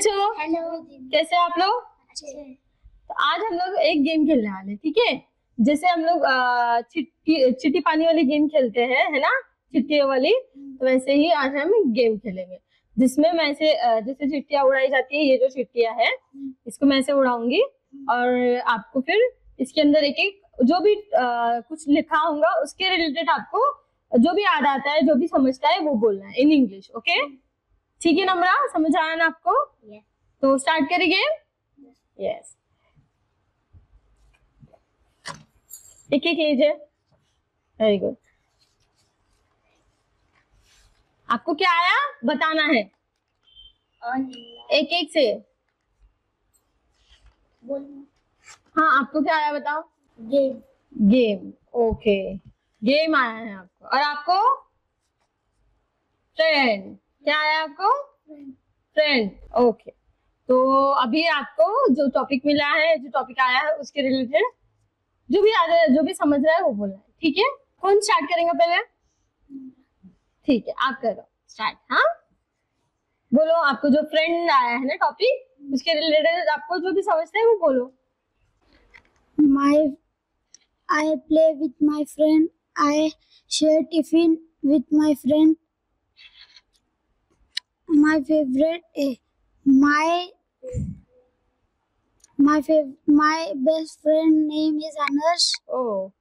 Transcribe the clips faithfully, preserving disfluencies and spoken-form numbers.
बच्चों, हेलो, कैसे आप लोग? अच्छे। तो आज हम लोग एक गेम खेलने वाले, ठीक है? जैसे हम लोग अ, चिट्टी चिट्टी पानी वाली गेम खेलते हैं, है ना, चिट्टियों वाली। तो वैसे ही आज हम गेम खेलेंगे जिसमें मैं से अ, जैसे चिट्टियां उड़ाई जाती है, ये जो चिट्टियां है इसको मैं से उड़ाऊंगी और आपको फिर इसके अंदर एक एक जो भी अ, कुछ लिखा होगा उसके रिलेटेड आपको जो भी याद आता है, जो भी समझता है वो बोलना है इन इंग्लिश। ओके, ठीक है नम्रा, समझ आया ना आपको? yes. तो स्टार्ट करेंगे। यस, एक एक लीजिए। Very good. आपको क्या आया बताना है, एक एक से। हाँ, आपको क्या आया बताओ? गेम। गेम, ओके, गेम आया है आपको। और आपको? फ्रेंड। क्या आया आपको? Friend, okay. तो अभी आपको जो टॉपिक मिला है, जो टॉपिक आया है उसके रिलेटेड जो भी याद है, जो भी समझ रहा है वो बोलना है, ठीक है? कौन स्टार्ट करेंगे पहले? ठीक है, आप करो स्टार्ट। हाँ, बोलो। आपको जो फ्रेंड आया है ना टॉपिक, उसके रिलेटेड आपको जो भी समझता है वो बोलो। My I play with my friend. I share tiffin with my friend. My favorite eh, my my fav- my best friend name is Anas. Oh,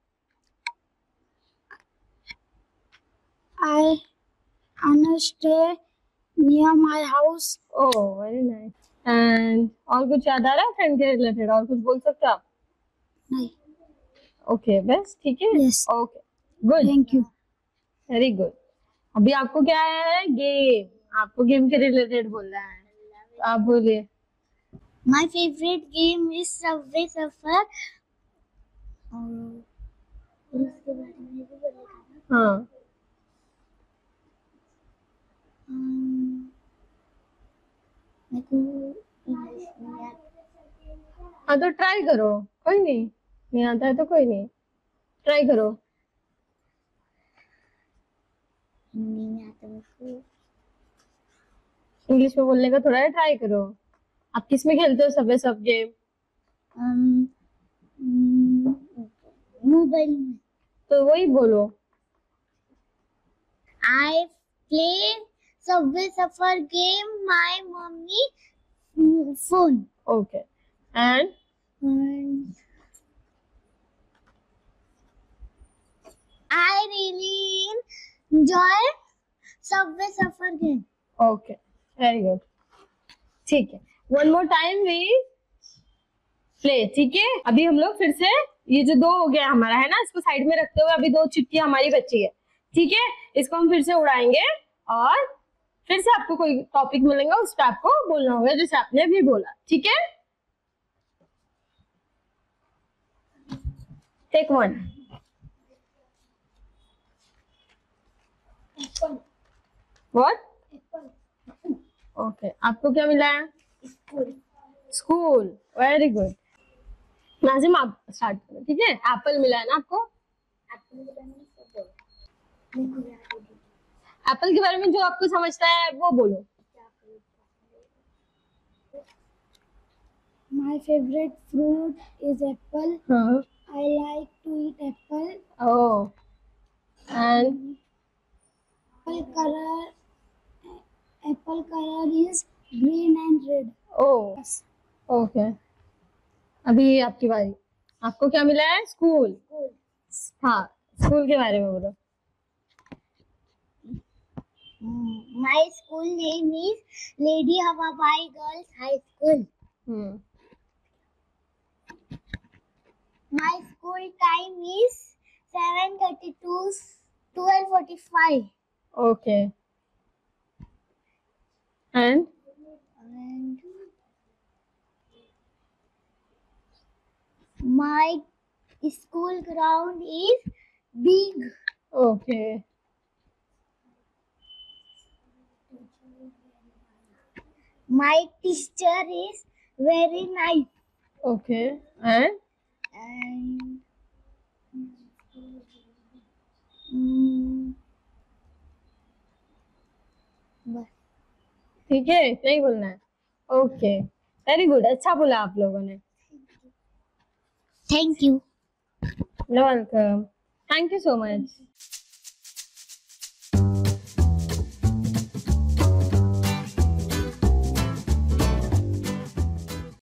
I Anas stay near my house. oh, very nice. And और कुछ याद आ रहा है friend के related? और कुछ बोल सकते हो आप? नहीं। ओके, बस ठीक है। Yes. Okay, good, Thank you. Very good. अभी आपको क्या आया है? गेम। आपको गेम के रिलेटेड बोलना है, तो आप बोलिए। My favorite game is Subway Surfer. और उसके बारे में भी बोलेगा। हाँ, मेरे को इंग्लिश नहीं आता। हाँ तो ट्राई करो, कोई नहीं, नहीं आता है तो कोई नहीं, ट्राई करो। नहीं आता मेरे को। इंग्लिश में बोलने का थोड़ा ट्राई करो। आप किस में खेलते हो सबवे सब गेम? मोबाइल में। तो वही बोलो। I play Subway Surfer game my mommy mm, phone. Okay, and And I really enjoy Subway Surfer game. Okay, very good, ठीक है। One more time we play, ठीक है? अभी हम लोग फिर से, ये जो दो हो गया हमारा है ना, इसको साइड में रखते हुए अभी दो चिट्टियां हमारी बची है, ठीक है? इसको हम फिर से उड़ाएंगे और फिर से आपको कोई टॉपिक मिलेगा, उस पर आपको बोलना होगा जैसे आपने अभी बोला, ठीक है? Take one. व्हाट? ओके, आपको क्या मिला है? School, very good. नाजिम, आप स्टार्ट करो, ठीक है? एप्पल मिला है ना आपको? एप्पल के बारे में जो आपको समझता है वो बोलो। My favorite fruit is apple. हाँ, I like to eat apple. Oh, and Apple color apple color is green and red. Oh, okay. अभी आपकी बारी। आपको क्या मिला है? स्कूल। हाँ, स्कूल के बारे में बोलो। My school name is Lady Hawabai Girls High School. Hmm, My school time is seven thirty to twelve forty-five. Okay, and And my school ground is big. Okay, My teacher is very nice. Okay, and And mm, बस। ठीक है, इतना ही बोलना है। Okay, very good, अच्छा बोला आप लोगों ने। Thank you. Welcome, thank you so much.